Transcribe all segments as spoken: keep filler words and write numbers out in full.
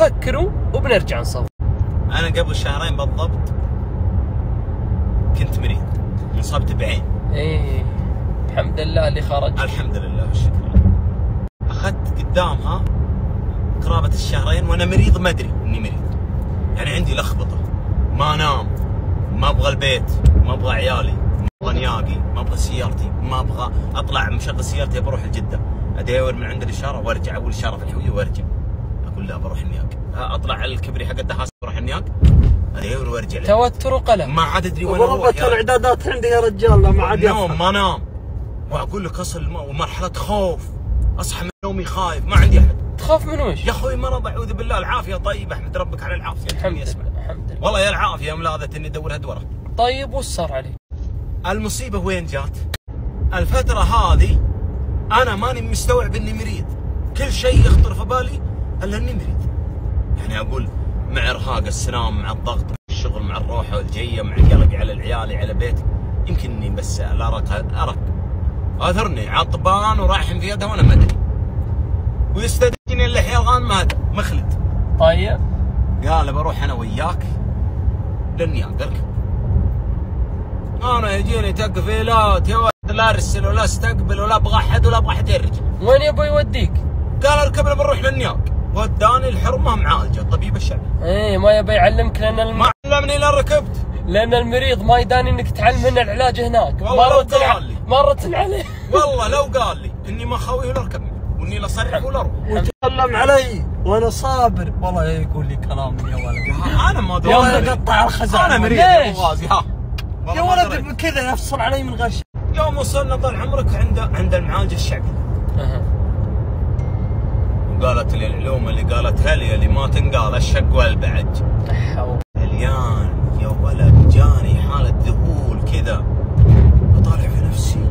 فكروا وبنرجع نصور. انا قبل شهرين بالضبط كنت مريض، انصبت بعين. ايه الحمد لله اللي خرج. الحمد لله والشكر. اخذت قدامها قرابة الشهرين وانا مريض، ما ادري اني مريض. يعني عندي لخبطة، ما انام، ما ابغى البيت، ما ابغى عيالي، ما ابغى نياقي، ما ابغى سيارتي، ما ابغى اطلع مشغل سيارتي بروح الجدة، ادور من عند الاشارة وارجع، اول اشارة في الحوية وارجع. اقول لا بروح النياق، اطلع على الكبري حق الدهاس بروح النياق، ادور وارجع. توتر وقلق، ما عاد ادري وين اروح. وربة الاعدادات عندي يا رجال، لا ما عاد نوم ما نام، واقول لك اصل ومرحلة خوف، اصحى من نومي خايف، ما عندي احد. تخاف من وش؟ يا اخوي مرض اعوذ بالله، العافيه طيب، احمد ربك على العافيه. الحمد لله الحمد لله والله يا العافيه ملاذة اني ادور هدوره. طيب وش صار عليك؟ المصيبه وين جات؟ الفتره هذه انا ماني مستوعب اني مريض، كل شيء يخطر في بالي الا اني مريض. يعني اقول مع ارهاق السنام، مع الضغط، مع الشغل، مع الروحه والجيه، مع قلقي على العيال على بيتي، يمكن اني بس الارق ارق اثرني عطبان ورايح في يدها وانا ما ادري، ويستدعيني اللحيه الغانمه هذا مخلد. طيب قال بروح انا وياك للنياق. اركب. انا يجيني تقفيلات يا ولد، لا ارسل ولا استقبل ولا ابغى احد ولا ابغى احد يرجع. وين يبغى يوديك؟ قال اركب لما نروح للنياق، وداني الحرمه معالجه الطبيب الشعبي. ايه ما يبغى يعلمك لان الم... ما علمني الا ركبت، لان المريض ما يداني انك تعلم من العلاج هناك. والله لو قال لي مرة عليه والله لو قال لي اني ما خوي ولا اركب واني لا اصرف ولا اروح وتكلم علي وانا صابر، والله يقول لي كلام يا ولد. انا ما ادري، يوم قطع الخزانه انا مريض يا غازي. ها يا ولد كذا يفصل علي من غش. يوم وصلنا طال عمرك عند عند المعالج الشعبي. أه. وقالت لي العلوم اللي قالتها لي اللي ما تنقال، الشق والبعج. اليان يا ولد جاني حالة ذهول كذا، اطالع في نفسي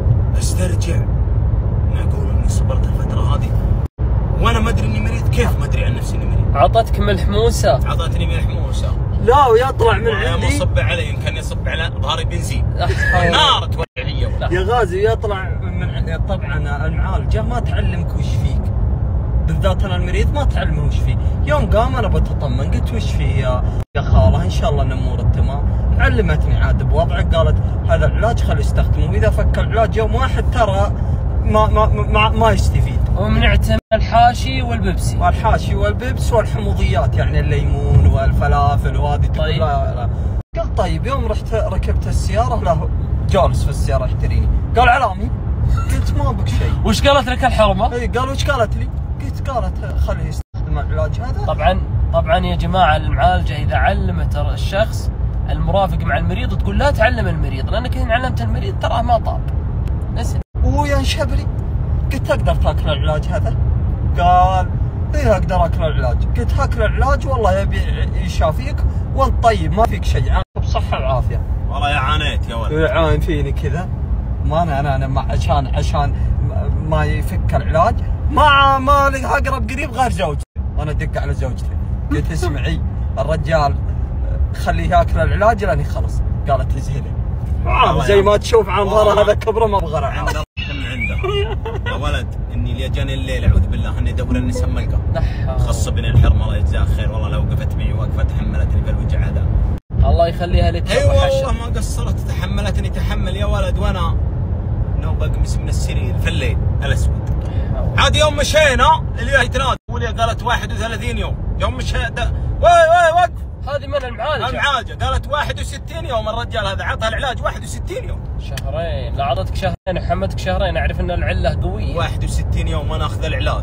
استرجع، معقول اني صبرت الفترة هذه وانا ما ادري اني مريض؟ كيف ما ادري عن نفسي اني مريض؟ اعطتك ملح موسى؟ اعطتني ملح موسى. لا ويطلع من عندي يا مصب علي، يمكن يصب على ظهري بنزين نار تولع هي. يا غازي يطلع من عندي. طبعا المعالجة ما تعلمك وش فيك، بالذات انا المريض ما تعلمه وش فيه. يوم قام انا بتطمن، قلت وش فيه يا يا خاله؟ ان شاء الله ان امورك تمام. علمتني عاد بوضعك، قالت هذا العلاج خليه يستخدمه، واذا فك العلاج يوم واحد ترى ما ما ما, ما يستفيد. ومنعت من الحاشي والبيبسي. والحاشي والبيبس والحموضيات، يعني الليمون والفلافل وهذه. طيب. لا لا. قلت طيب. يوم رحت ركبت السياره، له جالس في السياره يحتريني، قال علامي. قلت ما بك شيء. وش قالت لك الحرمه؟ اي قال وش قالت لي؟ قلت قالت خليه يستخدم العلاج هذا. طبعا طبعا يا جماعه المعالجه اذا علمت الشخص المرافق مع المريض تقول لا تعلم المريض، لانك ان علمت المريض تراه ما طاب. اسم وينشب لي. قلت اقدر تاكل العلاج هذا؟ قال ايه اقدر اكل العلاج. قلت هاكل العلاج والله يبي يشافيك وانت طيب ما فيك شيء، عانك بصحه وعافيه. والله يا عانيت يا ولد. يعاين فيني كذا. ما انا انا انا عشان عشان ما يفك العلاج ما ما لي اقرب قريب غير زوجتي. وانا ادق على زوجتي قلت اسمعي الرجال خليه ياكل العلاج لاني خلص. قالت زينه عام زي ما تشوف عن ظهره هذا كبره ما ابغى عند من عنده يا ولد. اني اللي جاني الليل اعوذ بالله اني ادور النساء ما القى. خص بني الحرمه الله يجزاها خير، والله لو وقفت معي وقفه تحملتني بالوجع هذا. الله يخليها لك. اي والله ما قصرت، تحملتني تحمل يا ولد. وانا نوب اقمس من السرير في الليل الاسود. عاد يوم مشينا اللي هي تنادي ولي قالت واحد وثلاثين يوم. يوم مشينا واي واي وقف. هذه من المعالجه. المعالجه قالت واحد وستين يوم. الرجال هذا عطها العلاج واحد وستين يوم. شهرين. لا عطتك شهرين وحمتك شهرين، اعرف ان العله قويه. واحد وستين يوم وانا اخذ العلاج.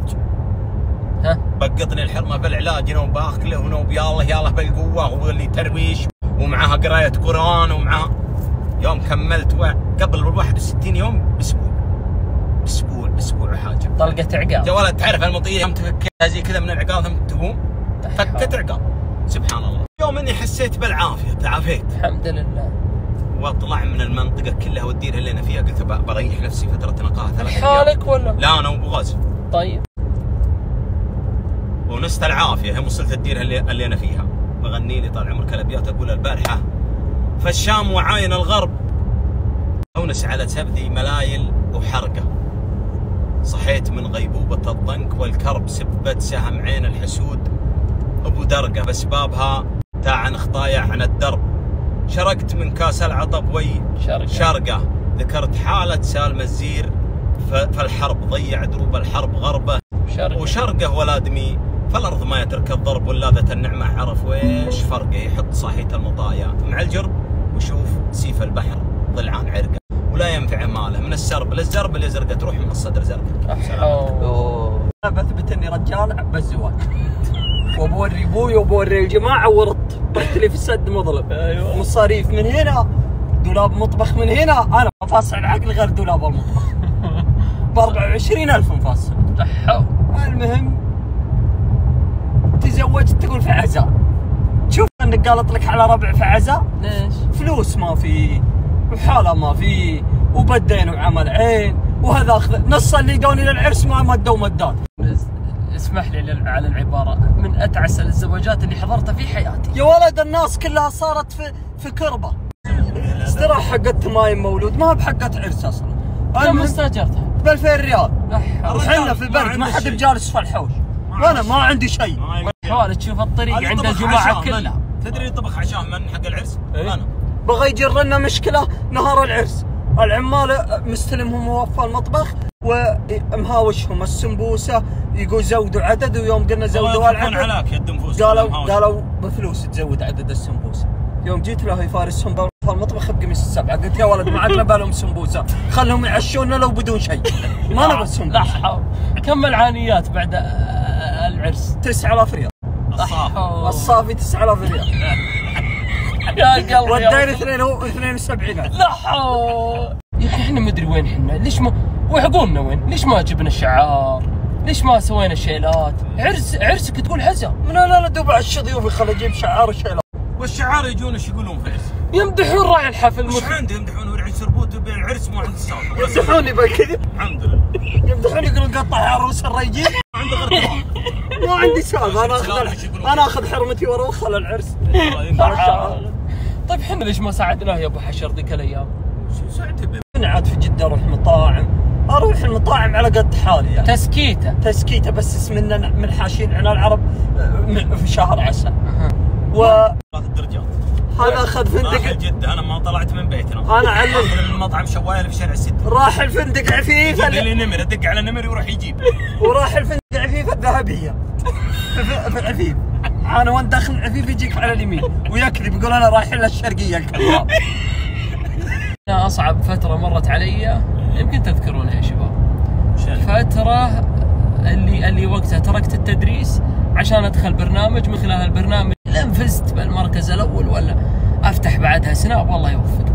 ها بقطني الحرمه بالعلاج، نوب باكله ونوب يا الله يا الله بالقوه، واللي ترويش ومعها قرايه قران ومعها. يوم كملت و... قبل ال واحد وستين يوم باسبوع اسبوع اسبوع وحاجه. طلقه عقاب. يا ولد تعرف المطيه يوم تفك زي كذا من العقاب ثم تقوم فكت عقاب. سبحان الله. يوم اني حسيت بالعافيه تعافيت الحمد لله، واطلع من المنطقه كلها والديره اللي انا فيها. قلت بريح نفسي فتره نقاهه ثلاث ايام. حالك ولا؟ لا انا وابو غازي. طيب. ونست العافيه هم وصلت الديره اللي, اللي انا فيها. بغني لي طال عمرك الابيات اقول البارحه فالشام وعاين الغرب اونس على سبدي ملايل وحرقه. صحيت من غيبوبه الضنك والكرب، سبت سهم عين الحسود الدرقة بأسبابها تاعن خطايا عن الدرب. شرقت من كاس العطب وي شرقة, شرقة. ذكرت حالة سالم الزير فالحرب ضيع دروب الحرب غربه. شرقة. وشرقه ولادمي فالأرض ما يترك الضرب ولاذة النعمة عرف ويش فرقه. يحط صاحية المطايا مع الجرب وشوف سيف البحر ضلعان عرقه. ولا ينفع ماله من السرب للزرب اللي زرقه تروح من الصدر زرقه. اوه انا بثبت اني رجال بالزواج وبوري ابوي وبوري الجماعه ورط طحت لي في السد مظلم. ايوه مصاريف من هنا، دولاب مطبخ من هنا، انا مفاصل العقل غير دولاب المطبخ ب أربعة وعشرين ألف مفاصل. المهم تزوجت تقول في عزاء. شوف انك قالت لك على ربع في عزاء. ليش؟ فلوس ما في وحاله ما في وبدين وعمل عين وهذا اخذ نص اللي جوني للعرس ما مدوا مدات. اسمح لي على العباره، من اتعس الزواجات اللي حضرتها في حياتي. يا ولد الناس كلها صارت في في كربه. استراحه حقت ماي مولود ما بحقت عرس اصلا. كم استاجرتها؟ ب ألفين ريال. وحنا في البرد ما حد بجالس في الحوش وانا ما عندي شيء. حوالي تشوف الطريق عند الجماعه كلها. تدري طبخ عشاه من حق العرس؟ ايه؟ انا بغى يجر لنا مشكله نهار العرس. العمال مستلمهم موفى المطبخ ومهاوشهم السمبوسه. يقول زودوا عدد ويوم قلنا زودوا العدد عليك يد نفوس. قالوا قالوا بفلوس تزود عدد السمبوسه. يوم جيت له يفارسهم في المطبخ بقميص السبعه قلت يا ولد ما عندنا بالهم سمبوسه خلهم يعشونا لو بدون شيء ما نبغى سمبوسه. لا حول. كم العانيات بعد العرس؟ تسعة آلاف ريال. الصافي الصافي تسعة آلاف ريال. يا قلبي والداير اثنين وسبعين. لا حول يا اخي احنا مدري وين احنا، ليش ما وعقولنا وين؟ ليش ما جبنا الشعار؟ ليش ما سوينا شيلات؟ عرس عرسك تقول حزه. من لا لا دوب عش ضيوفي خل اجيب شعار وشيلات. والشعار يجون ايش يقولون في العرس؟ يمدحون راعي الحفل. وش عندي يمدحون ورعي سربوت وبين العرس مو عند السالفه. يمدحوني بالكذب. الحمد لله. يمدحوني يقولون قطع عروس الرجيم. ما عندي غير ما عندي سالفه. انا اخذ انا اخذ حرمتي واروخ العرس. طيب احنا ليش ما ساعدناه يا ابو حشر ذيك الايام؟ شو ساعدته به؟ انا عاد في جده اروح مطاعم، اروح المطاعم على قد حالي يعني. تسكيته تسكيته بس اسمنا من حاشين عنا العرب في شهر عسل. و ثلاث درجات. هذا اخذ فندق. راح جده انا ما طلعت من بيتنا. انا علم من المطعم شوايه اللي في شارع الست. راح الفندق عفيف اللي نمر ادق على نمر ويروح يجيب. وراح الفندق عفيف الذهبيه في عفيف. انا وين داخل عفيف يجيك على اليمين ويكذب يقول انا رايح للشرقيه الكذاب. انا اصعب فتره مرت علي يمكن تذكرونها يا شباب. فتره اللي اللي وقتها تركت التدريس عشان ادخل برنامج، من خلال البرنامج لين فزت بالمركز الاول ولا افتح بعدها سناب والله يوفق.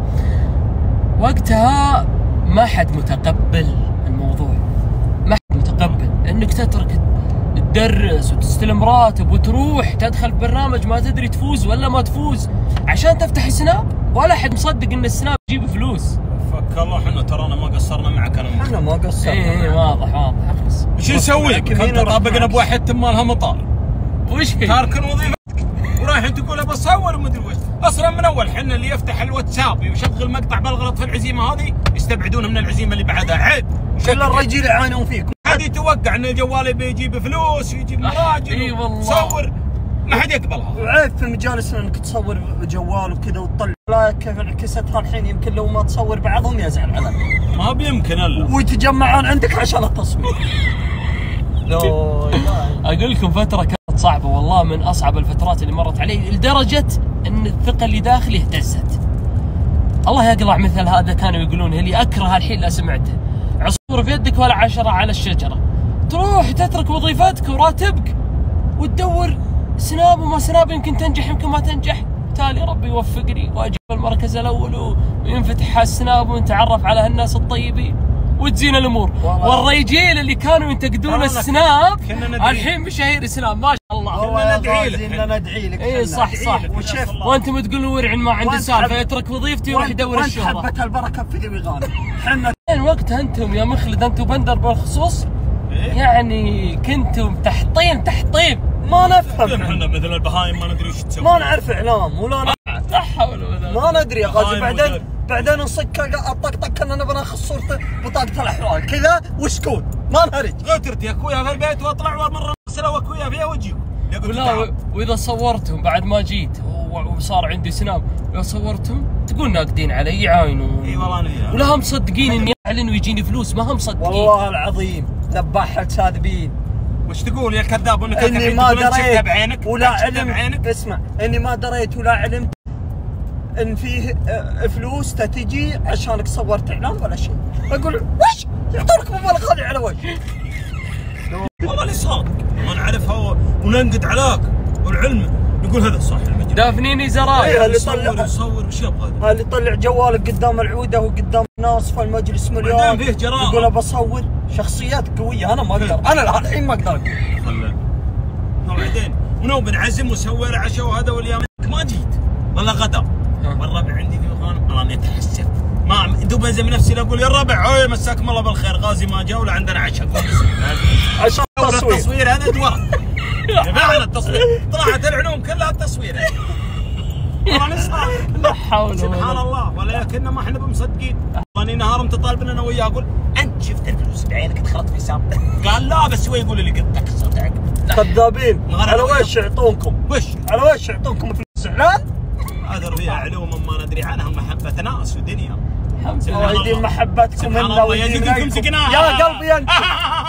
وقتها ما حد متقبل الموضوع، ما حد متقبل انك تترك تدرس وتستلم راتب وتروح تدخل برنامج ما تدري تفوز ولا ما تفوز عشان تفتح سناب. ولا حد مصدق ان السناب يجيب فلوس. فك الله احنا ترانا ما قصرنا معك. انا احنا ما قصرنا. اي واضح واضح خلاص. وش نسوي؟ كنت طابقنا بواحد مالها مطار. وش هي؟ تاركن وظيفتك ورايح تقول ابى اصور ومدري وش. اصلا من اول حنا اللي يفتح الواتساب ويشغل مقطع بالغلط في العزيمه هذه يستبعدونه من العزيمه اللي بعدها. عيب. كل الرجال يعانون فيكم. حد يتوقع ان الجوال بيجيب فلوس ويجيب مراجل. اي والله. صور ما حد يقبلها. وعيب في المجالس انك تصور جوال وكذا وتطلع. لا كيف انعكستها الحين يمكن لو ما تصور بعضهم يزعل عليك. ما بيمكن الا. ويتجمعون عندك عشان التصوير. لا اقول لكم فتره كانت صعبه والله، من اصعب الفترات اللي مرت علي لدرجه ان الثقه اللي داخلي اهتزت. الله يقلع مثل هذا كانوا يقولون اللي اكره الحين لا سمعته. عصفور في يدك ولا عشرة على الشجره. تروح تترك وظيفتك وراتبك وتدور سناب وما سناب، يمكن تنجح يمكن ما تنجح. بالتالي ربي يوفقني واجيب المركز الاول وينفتح السناب ونتعرف على هالناس الطيبين وتزين الامور. والرجال اللي كانوا ينتقدون السناب الحين مشاهير سناب ما شاء الله. والله ندعي لك. ندعي لك. اي صح صح. وانتم تقولون ورع ما عنده سالفه يترك وظيفتي ويروح يدور الشهره. وانت حبه البركه في ذوي غانم. احنا وقتها انتم يا مخلد انتم بندر بالخصوص يعني كنتم تحطيم تحطيم ما نفهم. احنا مثل البهايم ما ندري وش تسوي. ما نعرف اعلام ولا لا حول ولا قوه. ما ندري يا غازي. بعدين بعدين نصك الطقطق كنا نبغى ناخذ صورته بطاقه الاحوال كذا وسكون ما نهرج. غترت يا اخويا في البيت واطلع مره اغسلها واكويها فيها واجيكم. ولا واذا صورتهم بعد ما جيت وصار عندي سناب، اذا صورتهم تقول ناقدين علي يعاينون. اي والله انا ولا هم مصدقين اني اعلن ويجيني فلوس، ما هم مصدقين والله العظيم ذباح الكاذبين. وش تقول يا كذاب؟ انك اني ما دريت بعينك ولا علمت بعينك. اسمع، اني ما دريت ولا علمت ان فيه فلوس تجي عشانك صورت اعلان ولا شيء. اقول وش يعطونك مبالغ هذه على وش؟ والله اللي صادق ما نعرفها وننقد عليك والعلم نقول هذا صح المجال. دافنيني زراير. ايه اللي يصور طلع يصور وش يبغى؟ اللي يطلع جوالك قدام العوده وقدام الناس في المجلس مليون. بعدين فيه جراءة. يقول ابى اصور. شخصيات قويه انا ما اقدر، انا الحين ما اقدر. خله وبعدين ونو بنعزم وسوي عشاء وهذا واليوم ما جيت والله غدا والربع عندي ديوان انا اتحسف ما دوب انزل من نفسي اقول يا الربع هاي مساكم الله بالخير غازي ما جاء ولا عندنا عشاء عشان التصوير. التصوير هذا دوار فعلا التصوير طلعت العلوم كلها التصوير والله نسمع. لا حول سبحان الله ولكن ما احنا بمصدقين. اني نهار متطالبين انا وياه اقول انت شفت الفلوس بعينك دخلت في حساب؟ قال لا بس هو يقول اللي قد تكسرتك. كذابين. على وش يعطونكم؟ وش؟ على وش يعطونكم فلوس اعلان؟ هذا فيها علوم ما ندري عنها محبة ناس ودنيا. الله يديم محبتكم سبحان منا الله يديكم سكناها يا قلبي انت.